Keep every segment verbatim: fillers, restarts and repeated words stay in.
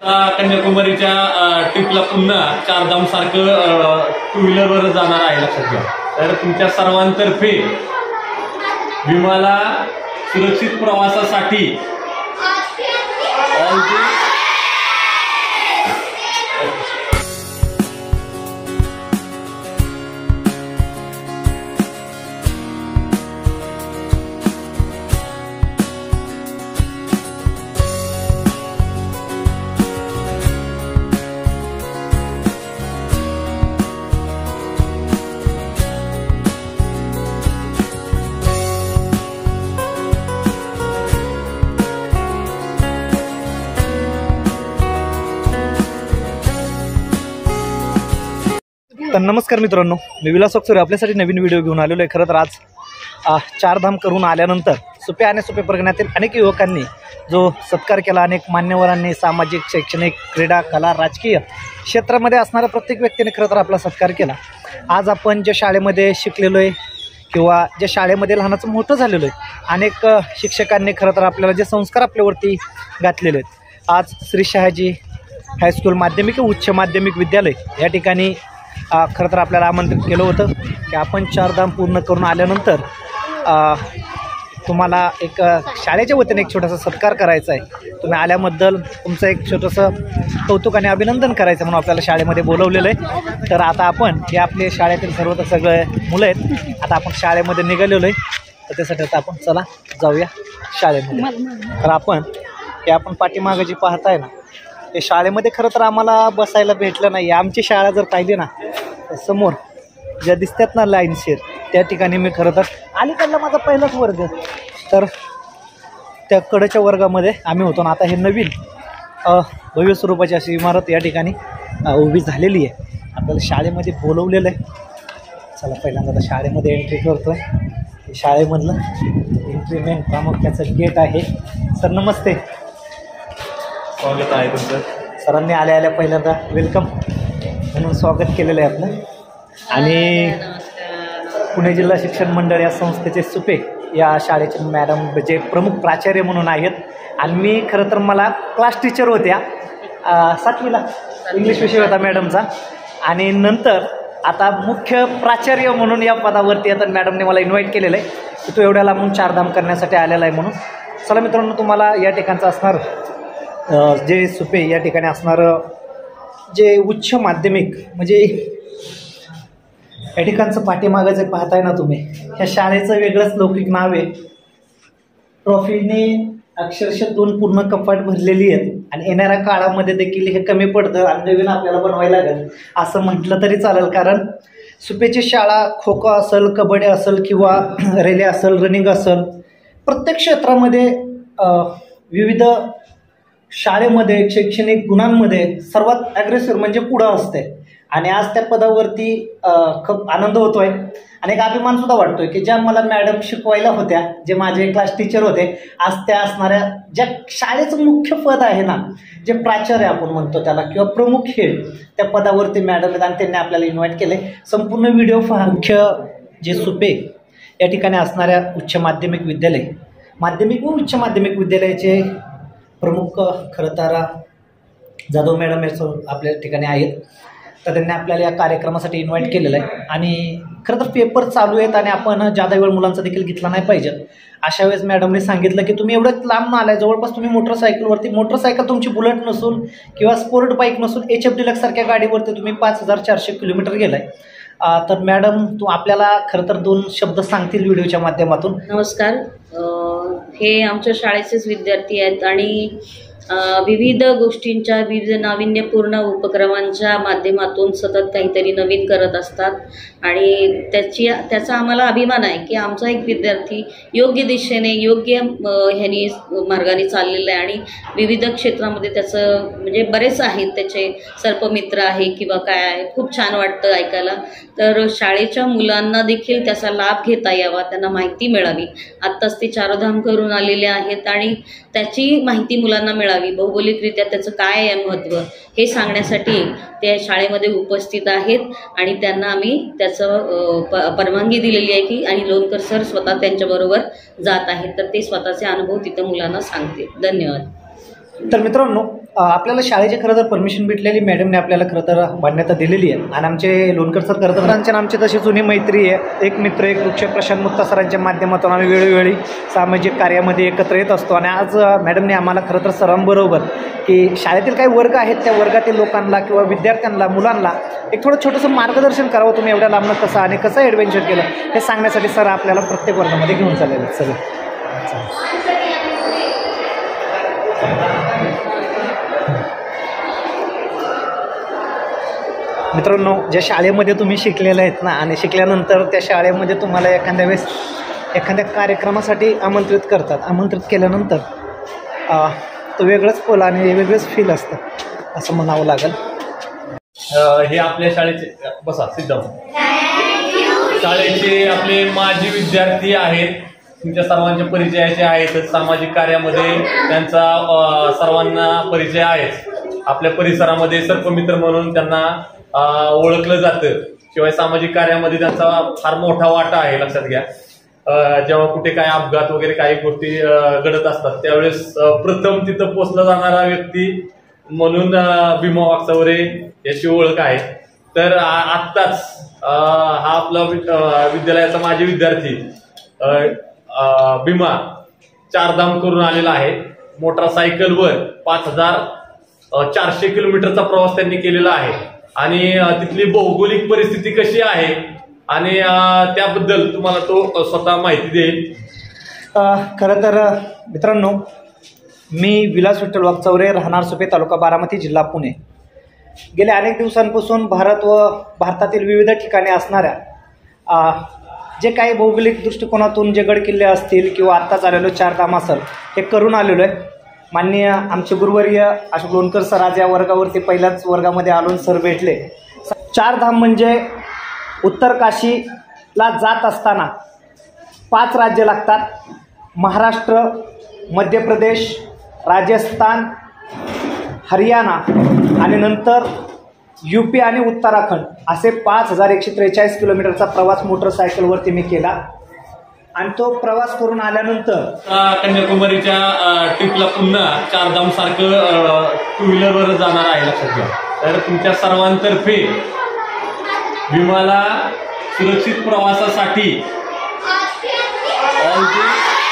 कन्याकुमारीच्या ट्रिपला पुन्हा चारधाम सारखं टू व्हीलरवर जाणार आहे, लक्षात घ्या. तर तुमच्या सर्वांतर्फे विमाला सुरक्षित प्रवासासाठी ऑल दी तर नमस्कार मित्रांनो, मी विलास वाकचोरे आपल्यासाठी नवीन व्हिडिओ घेऊन आलेलो आहे. खरं तर आज चारधाम करून आल्यानंतर सुपे आणि सुपे परगण्यातील अनेक युवकांनी जो सत्कार केला, अनेक मान्यवरांनी सामाजिक, शैक्षणिक, क्रीडा, कला, राजकीय क्षेत्रामध्ये असणाऱ्या प्रत्येक व्यक्तीने खरं तर आपला सत्कार केला. आज आपण ज्या शाळेमध्ये शिकलेलो आहे किंवा ज्या शाळेमध्ये लहानाचं मोठं झालेलो आहे, अनेक शिक्षकांनी खरं तर आपल्याला जे संस्कार आपल्यावरती घातलेले आहेत. आज श्री शहाजी हायस्कूल माध्यमिक व उच्च माध्यमिक विद्यालय या ठिकाणी खरं तर आपल्याला आमंत्रित केलं होतं की आपण चारधाम पूर्ण करून आल्यानंतर तुम्हाला एक शाळेच्या वतीने एक छोटासा सत्कार करायचा आहे. तुम्ही आल्याबद्दल तुमचं एक छोटंसं कौतुक आणि अभिनंदन करायचं म्हणून आपल्याला शाळेमध्ये बोलवलेलं आहे. तर आता आपण हे आपले शाळेतील सर्व तर सगळे मुलं आहेत, आता आपण शाळेमध्ये निघालेलो आहे. तर त्यासाठी आता आपण चला जाऊया शाळेमध्ये. तर आपण हे आपण पाठीमागं जी पाहताय ना, ते शाळेमध्ये खरं तर आम्हाला बसायला भेटलं नाही. आमची शाळा जर पाहिली ना, समोर ज्या दिसतात ना लाईनशीर, त्या ठिकाणी मी खरं तर अलीकडला माझा पहिलाच वर्ग, तर त्या कडेच्या वर्गामध्ये आम्ही होतो ना. आता हे नवीन भव्य स्वरूपाची अशी इमारत या ठिकाणी उभी झालेली आहे. आपल्याला शाळेमध्ये बोलवलेलं आहे. चला पहिल्यांदा आता शाळेमध्ये एंट्री करतो आहे. शाळेमधलं एंट्री मेन प्रामुख्याचं गेट आहे. सर नमस्ते, स्वागत आहे तुमचं. सरांनी आल्या आल्या पहिल्यांदा वेलकम म्हणून स्वागत केलेलं आहे आपलं. आणि पुणे जिल्हा शिक्षण मंडळ या संस्थेचे सुपे या शाळेचे मॅडम जे प्रमुख प्राचार्य म्हणून आहेत. आणि मी खरं तर मला क्लास टीचर होत्या सातवीला, इंग्लिश विषय होता मॅडमचा. आणि नंतर आता मुख्य प्राचार्य म्हणून या पदावरती आता मॅडमने मला इन्व्हाइट केलेलं आहे की तो एवढ्या लांबून चारधाम करण्यासाठी आलेला आहे म्हणून. चला मित्रांनो, तुम्हाला या ठिकाणचं असणार जे सुपे या ठिकाणी असणारं जे उच्च माध्यमिक म्हणजे या ठिकाणचं पाठीमागं जे पाहताय ना तुम्ही, ह्या शाळेचं वेगळंच लौकिक नाव आहे. ट्रॉफीने अक्षरशः दोन पूर्ण कपाट भरलेली आहेत. आणि येणाऱ्या काळामध्ये देखील हे कमी पडतं आणि नवीन आपल्याला बनवायला लागेल असं म्हटलं तरी चालेल. कारण सुपेची शाळा खो खो असेल, कबड्डी असेल किंवा रेले असेल, रनिंग असेल, प्रत्येक क्षेत्रामध्ये विविध शाळेमध्ये शैक्षणिक गुणांमध्ये सर्वात ॲग्रेसिव्ह म्हणजे पुढं असते. आणि आज त्या पदावरती खूप आनंद होतो आहे आणि एक अभिमानसुद्धा वाटतो आहे की ज्या मला मॅडम शिकवायला होत्या, जे माझे क्लास टीचर होते, आज त्या असणाऱ्या ज्या शाळेचं मुख्य पद आहे ना, जे प्राचार्य आपण म्हणतो त्याला किंवा प्रमुख हेड, त्या पदावरती मॅडम आहेत आणि त्यांनी आपल्याला इन्व्हाइट केले. संपूर्ण व्हिडिओ पहा. मुख्य जे सुपे या ठिकाणी असणाऱ्या उच्च माध्यमिक विद्यालय, माध्यमिक व उच्च माध्यमिक विद्यालयाचे प्रमुख खरं तर जाधव मॅडम याचं आपल्या ठिकाणी आहेत. तर त्यांनी आपल्याला या कार्यक्रमासाठी इन्व्हाइट केलेलं आहे. आणि खरं तर पेपर चालू आहेत आणि आपण जादा वेळ मुलांचा देखील घेतला नाही पाहिजे. अशा वेळेस मॅडमने सांगितलं की तुम्ही एवढं लांब न आलाय, जवळपास तुम्ही मोटरसायकलवरती, मोटरसायकल तुमची बुलेट नसून किंवा स्पोर्ट बाईक नसून एच एफ डिलक्स सारख्या गाडीवरती तुम्ही पाच हजार चारशे किलोमीटर गेलाय. तर मॅडम तू आपल्याला खरं तर दोन शब्द सांगतील व्हिडिओच्या माध्यमातून. नमस्कार, हे आमच्या शाळेचेच विद्यार्थी आहेत आणि विविध गोष्टींच्या, विविध नाविन्यपूर्ण उपक्रमांच्या माध्यमातून सतत काहीतरी नवीन करत असतात. आणि त्याची त्याचा आम्हाला अभिमान आहे की आमचा एक विद्यार्थी योग्य दिशेने, योग्य ह्यानी मार्गाने चाललेला आहे. आणि विविध क्षेत्रामध्ये त्याचं म्हणजे बरेच आहेत, त्याचे सर्पमित्र आहे किंवा काय आहे, खूप छान वाटतं ऐकायला. तर शाळेच्या मुलांना देखील त्याचा लाभ घेता यावा, त्यांना माहिती मिळावी. आत्ताच ते चारधाम करून आलेले आहेत आणि त्याची माहिती मुलांना मिळावी, भौगोलिकरित्या त्याचं काय आहे महत्त्व हे सांगण्यासाठी ते शाळेमध्ये उपस्थित आहेत. आणि त्यांना आम्ही त्याचं प परवानगी दिलेली आहे की आणि लोणकर सर स्वतः त्यांच्याबरोबर जात आहेत, तर ते स्वतःचे अनुभव तिथं मुलांना सांगतील. धन्यवाद. तर मित्रांनो अ, आपल्याला शाळेची खरं तर परमिशन भेटलेली मॅडमने आपल्याला खरं तर मान्यता दिलेली आहे आणि आमचे लोणकर सर खरं तर सरांची आणि आमची तशी जुनी मैत्री आहे. एक मित्र एक वृक्ष प्रशांत मुक्ता सरांच्या माध्यमातून आम्ही वेळोवेळी सामाजिक कार्यामध्ये एकत्र येत असतो आणि आज अ, मॅडमने आम्हाला खरं तर सरांबरोबर की शाळेतील काही वर्ग आहेत त्या वर्गातील लोकांना किंवा विद्यार्थ्यांना मुलांना एक थोडं छोटंसं मार्गदर्शन करावं, तुम्ही एवढ्या लांबनं कसं आणि कसं ॲडव्हेंचर केलं हे सांगण्यासाठी सर आपल्याला प्रत्येक वर्गामध्ये घेऊन चाललेले आहेत सगळं. मित्रांनो, ज्या शाळेमध्ये तुम्ही शिकलेले आहेत ना आणि शिकल्यानंतर त्या शाळेमध्ये तुम्हाला एखाद्या वेळेस एखाद्या कार्यक्रमासाठी आमंत्रित करतात, आमंत्रित केल्यानंतर अ, तो वेगळंच पल आणि वेगळंच फील असतं असं म्हणावं लागेल. अ, हे आपल्या शाळेचे बसा सिद्धाम शाळेचे आपले माजी विद्यार्थी आहेत. तुमच्या सर्वांच्या परिचयाचे आहेत. सामाजिक कार्यामध्ये त्यांचा अ, सर्वांना परिचय आहेच. आपल्या परिसरामध्ये सर्पमित्र म्हणून त्यांना अ, ओळखलं जातं. शिवाय सामाजिक कार्यामध्ये त्यांचा फार मोठा वाटा आहे. लक्षात घ्या, अ, जेव्हा कुठे काय अपघात वगैरे काही गोष्टी अ, घडत असतात त्यावेळेस अ, प्रथम तिथं पोचला जाणारा व्यक्ती म्हणून अ, भीमा वाकचौरे याची ओळख आहे. तर आ- आत्ताच अ, हा आपला वि- अ, विद्यालयाचा माजी विद्यार्थी अ, अ, भीमा चारधाम करून आलेला आहे. मोटरसायकलवर पाच हजार अ, चारशे किलोमीटरचा प्रवास त्यांनी केलेला आहे आणि अ, तिथली भौगोलिक परिस्थिती कशी आहे आणि अ, त्याबद्दल तुम्हाला तो अ, स्वतः माहिती देईल. अ, खरं तर अ, मित्रांनो, मी विलास विठ्ठल वाकचौरे, राहणार सुपे, तालुका बारामती, जिल्हा पुणे. गेल्या अनेक दिवसांपासून भारत व भारतातील विविध ठिकाणी असणाऱ्या अ, जे काही भौगोलिक दृष्टिकोनातून जे गडकिल्ले असतील किंवा आत्ताच आलेलो चारधाम असेल हे करून आलेलो आहे. माननीय आमचे गुरुवर्य अशोक लोणकर सर आज या वर्गावरती पहिल्याच वर्गामध्ये आलो सर भेटले. चारधाम म्हणजे उत्तर काशीला जात असताना पाच राज्य लागतात: महाराष्ट्र, मध्य प्रदेश, राजस्थान, हरियाणा आणि नंतर यू पी आणि उत्तराखंड. असे पाच हजार एकशे त्रेचाळीस किलोमीटरचा प्रवास मोटरसायकलवरती मी केला आणि तो प्रवास करून आल्यानंतर आता कन्याकुमारीच्या ट्रिपला पुन्हा चारधाम सारखं टू व्हीलरवर जाणार आहे. लक्षात घ्या. तर तुमच्या सर्वांतर्फे विमाला सुरक्षित प्रवासासाठी ऑल दी.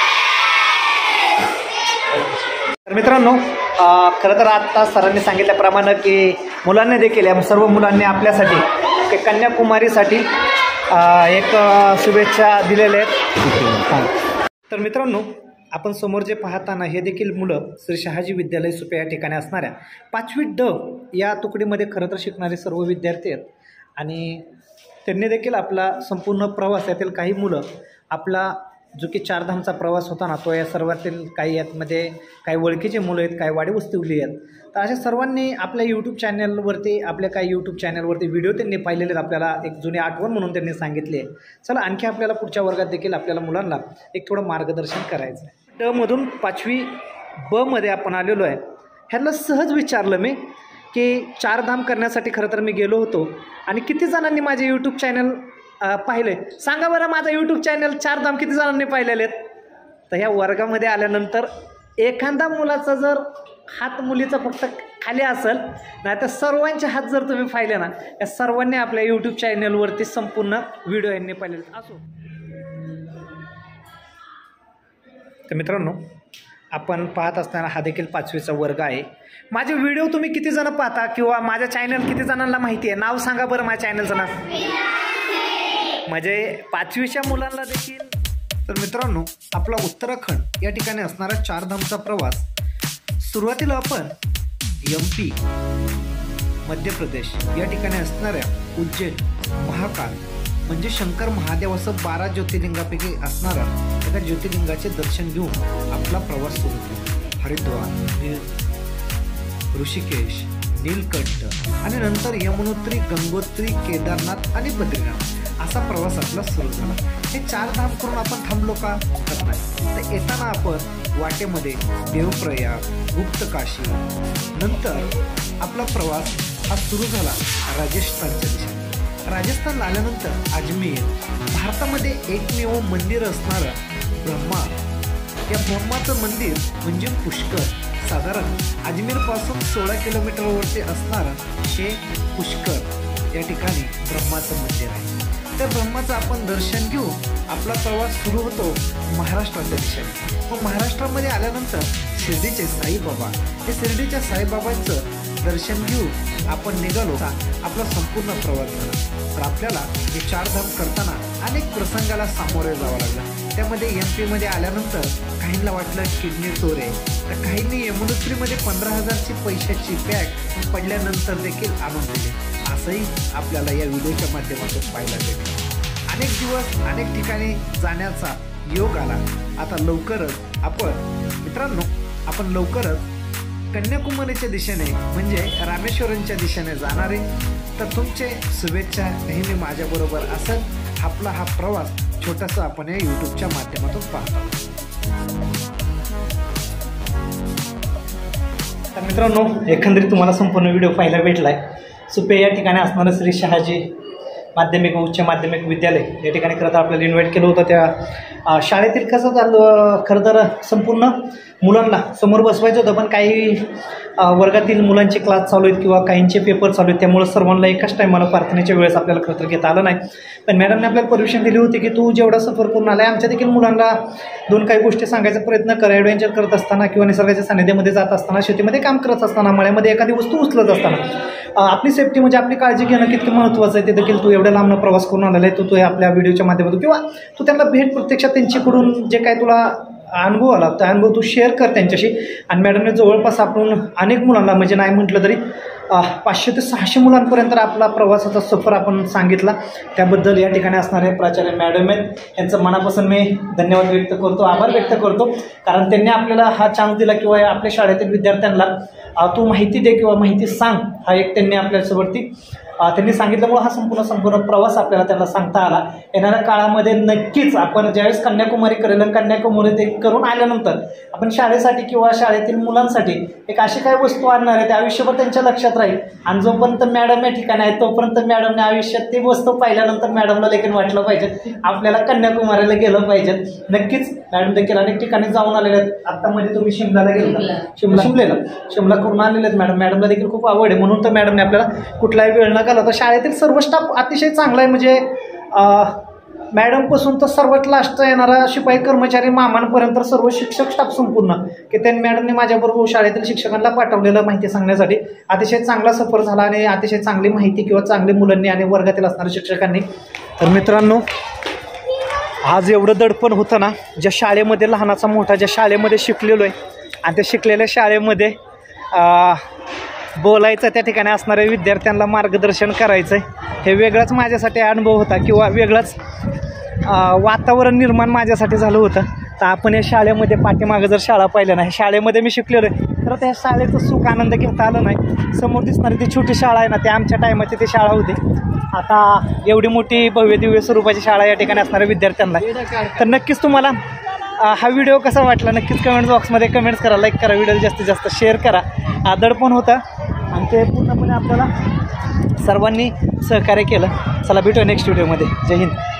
तर मित्रांनो, अ, खरं तर आत्ता सरांनी सांगितल्याप्रमाणे की मुलांनी देखील या सर्व मुलांनी आपल्यासाठी की कन्याकुमारीसाठी अ, एक अ, शुभेच्छा दिलेल्या आहेत. हां. तर मित्रांनो, आपण समोर जे पाहताना हे देखील मुलं श्री शहाजी विद्यालय सुपे या ठिकाणी असणाऱ्या पाचवी ड या तुकडीमध्ये खरं तर शिकणारे सर्व विद्यार्थी आहेत आणि त्यांनी देखील आपला संपूर्ण प्रवास, यातील काही मुलं आपला जो की चारधामचा प्रवास होता ना तो या सर्वातील काही यातमध्ये काही ओळखीचे मुलं आहेत, काही वाडी वस्तीवली आहेत. तर अशा सर्वांनी आपल्या यूट्यूब चॅनलवरती आपल्या काही यूट्यूब चॅनलवरती व्हिडिओ त्यांनी पाहिलेले आहेत. आपल्याला एक जुनी आठवण म्हणून त्यांनी सांगितली आहे. चला आणखी आपल्याला पुढच्या वर्गात देखील आपल्याला मुलांना एक थोडं मार्गदर्शन करायचं आहे. ड मधून पाचवी ब मध्ये आपण आलेलो आहे. ह्यांना सहज विचारलं मी की चारधाम करण्यासाठी खरं तर मी गेलो होतो आणि किती जणांनी माझे यूट्यूब चॅनल पाहिले सांगा बरं. माझा यूट्यूब चॅनल चारधाम किती जणांनी पाहिलेले आहेत? तर ह्या वर्गामध्ये आल्यानंतर एखादा मुलाचा जर हात मुलीचा फक्त खाली असेल, नाही तर सर्वांचे हात जर तुम्ही पाहिले ना, या सर्वांनी आपल्या यूट्यूब चॅनलवरती संपूर्ण व्हिडिओ यांनी पाहिलेले असो. तर मित्रांनो, आपण पाहत असताना हा देखील पाचवीचा वर्ग आहे. माझे व्हिडिओ तुम्ही किती जण पाहता किंवा माझ्या चॅनल किती जणांना माहिती आहे? नाव सांगा बरं माझ्या चॅनलचं नाव. म्हणजे पाचवीच्या मुलांना देखील. तर मित्रांनो, आपला उत्तराखंड या ठिकाणी असणारा चारधामचा प्रवास सुरुवातीला आपण एम पी, मध्य प्रदेश या ठिकाणी असणाऱ्या उज्जैन, महाकाल म्हणजे शंकर महादेव असं बारा ज्योतिर्लिंगापैकी असणारा एका ज्योतिर्लिंगाचे दर्शन घेऊन आपला प्रवास सुरू केला. हरिद्वार, नील ऋषिकेश, नीलकंठ आणि नंतर यमुनोत्री, गंगोत्री, केदारनाथ आणि बद्रीनाथ असा प्रवास आपला सुरू झाला. हे चार धाम करून आपण थांबलो का? नाही. तर येताना आपण वाटेमध्ये देवप्रयाग, गुप्तकाशी, नंतर आपला प्रवास हा सुरू झाला राजस्थानच्या दिशेने. राजस्थानला आल्यानंतर अजमेर, भारतामध्ये एकमेव मंदिर असणारं ब्रह्मा, या ब्रह्माचं मंदिर म्हणजे पुष्कर साधारण अजमेरपासून सोळा किलोमीटरवरती असणारं हे पुष्कर या ठिकाणी ब्रह्माचं मंदिर आहे. त्या ब्रह्माचं आपण दर्शन घेऊ आपला प्रवास सुरू होतो महाराष्ट्राच्या दिशेने. व महाराष्ट्रामध्ये आल्यानंतर शिर्डीचे साईबाबा, हे शिर्डीच्या साईबाबांचं दर्शन घेऊ आपण निघालो. आपला संपूर्ण प्रवास झाला. तर आपल्याला हे चारधाम करताना अनेक प्रसंगाला सामोरे जावं लागलं. त्यामध्ये एम पीमध्ये आल्यानंतर काहींना वाटलं किडनी चोर आहे, तर काहींनी यमुनोत्रीमध्ये पंधरा हजारची पैशाची बॅग पडल्यानंतर देखील आणून दिली. असंही आपल्याला या व्हिडिओच्या माध्यमातून पाहायला भेटेल. अनेक दिवस अनेक ठिकाणी जाण्याचा योग आला. आता लवकरच आपण मित्रांनो आपण लवकरच कन्याकुमारीच्या दिशेने म्हणजे रामेश्वरमच्या दिशेने जाणार आहे. तर तुमचे शुभेच्छा नेहमी माझ्याबरोबर असेल. आपला हा प्रवास छोटासा आपण या यूट्यूबच्या माध्यमातून पाहतो. तर मित्रांनो एकंदरीत तुम्हाला संपूर्ण व्हिडिओ पाहायला भेटला आहे. सुपे या ठिकाणी असणारं श्री शहाजी माध्यमिक व उच्च माध्यमिक विद्यालय या ठिकाणी खरं तर आपल्याला इन्व्हाइट केलं होतं. त्या शाळेतील कसं झालं खरं तर संपूर्ण मुलांना समोर बसवायचं होतं, पण काही वर्गातील मुलांचे क्लास चालू आहेत किंवा काहींचे पेपर चालू आहेत, त्यामुळे सर्वांना एकाच टायमाला प्रार्थनेच्या वेळेस आपल्याला खरं तर घेता आलं नाही. पण मॅडमने आपल्याला परमिशन दिली होती की तू जेवढा सफर करून आला आहे आमच्या देखील मुलांना दोन काही गोष्टी सांगायचा प्रयत्न कर. ॲडव्हेंचर करत असताना किंवा निसर्गाच्या सानिध्यामध्ये जात असताना, शेतीमध्ये काम करत असताना, मळ्यामध्ये एखादी वस्तू उचलत असताना आपली सेफ्टी म्हणजे आपली काळजी घेणं किती महत्त्वाचं आहे ते देखील तू एवढ्या लांबनं प्रवास करून आलेला आहे. तू तू आपल्या व्हिडिओच्या माध्यमातून किंवा तू त्यांना भेट प्रत्यक्षात त्यांच्याकडून जे काय तुला अनुभव आला त्या अनुभव तू शेअर कर त्यांच्याशी. आणि मॅडमने जवळपास आपण अनेक मुलांना म्हणजे नाही म्हटलं तरी पाचशे ते सहाशे मुलांपर्यंत आपला प्रवासाचा सफर आपण सांगितला. त्याबद्दल या ठिकाणी असणारे प्राचार्य मॅडम आहेत यांचं मनापासून मी धन्यवाद व्यक्त करतो, आभार व्यक्त करतो. कारण त्यांनी आपल्याला हा चान्स दिला किंवा आपल्या शाळेतील विद्यार्थ्यांना तू माहिती दे किंवा माहिती सांग हा एक त्यांनी आपल्यासोबती त्यांनी सांगितल्यामुळे हा संपूर्ण संपूर्ण प्रवास आपल्याला त्यांना सांगता आला. येणाऱ्या काळामध्ये नक्कीच आपण ज्यावेळेस कन्याकुमारी करेल कन्याकुमारी ते करून आल्यानंतर आपण शाळेसाठी किंवा शाळेतील मुलांसाठी एक अशी काही वस्तू आणणार आहे ते आयुष्यभर त्यांच्या लक्षात राहील. आणि जोपर्यंत मॅडम या ठिकाणी आहे तोपर्यंत मॅडमने आयुष्यात ती वस्तू पाहिल्यानंतर मॅडमला देखील वाटलं पाहिजे आपल्याला कन्याकुमारीला गेलं पाहिजे. नक्कीच मॅडम देखील अनेक ठिकाणी जाऊन आलेले आहेत. आत्ता मध्ये तुम्ही शिमलाला गेला, शिमला शिमलेला शिमला करून आलेले आहेत मॅडम. मॅडमला देखील खूप आवड आहे म्हणून तर मॅडमने आपल्याला कुठलाही वेळ न घालवता शाळेतील सर्व स्टाफ अतिशय चांगला आहे. म्हणजे मॅडमपासून तर सर्वात लास्ट येणारा शिपाई कर्मचारी मामांपर्यंत सर्व शिक्षक स्टाफ संपूर्ण की त्यांनी मॅडमने माझ्याबरोबर शाळेतील शिक्षकांना पाठवलेलं माहिती सांगण्यासाठी. अतिशय चांगला सफर झाला आणि अतिशय चांगली माहिती किंवा चांगली मुलांनी आणि वर्गातील असणाऱ्या शिक्षकांनी. तर मित्रांनो आज एवढं दडपण होतं ना, ज्या शाळेमध्ये लहानाचा मोठा ज्या शाळेमध्ये शिकलेलो आहे आणि त्या शिकलेल्या शाळेमध्ये बोलायचं, त्या ठिकाणी असणाऱ्या विद्यार्थ्यांना मार्गदर्शन करायचं हे वेगळाच माझ्यासाठी अनुभव होता किंवा वेगळंच वातावरण निर्माण माझ्यासाठी झालं होतं. तर आपण या शाळेमध्ये पाठीमागं जर शाळा पाहिल्या नाही, शाळेमध्ये मी शिकलेलो आहे तर त्या शाळेचं सुख आनंद घेता आलं नाही. समोर दिसणारी ती छोटी शाळा आहे ना, ते आमच्या टायमाची ती शाळा होती. आता एवढी मोठी भव्य दिव्य स्वरूपाची शाळा या ठिकाणी असणाऱ्या विद्यार्थ्यांना. तर नक्कीच तुम्हाला हा व्हिडिओ कसा वाटला नक्कीच कमेंट बॉक्समध्ये कमेंट्स करा, लाईक करा, व्हिडिओ जास्तीत जास्त शेअर करा. दडपण होता आणि ते पूर्णपणे आपल्याला सर्वांनी सहकार्य केलं. चला भेटूया नेक्स्ट व्हिडिओमध्ये. जय हिंद.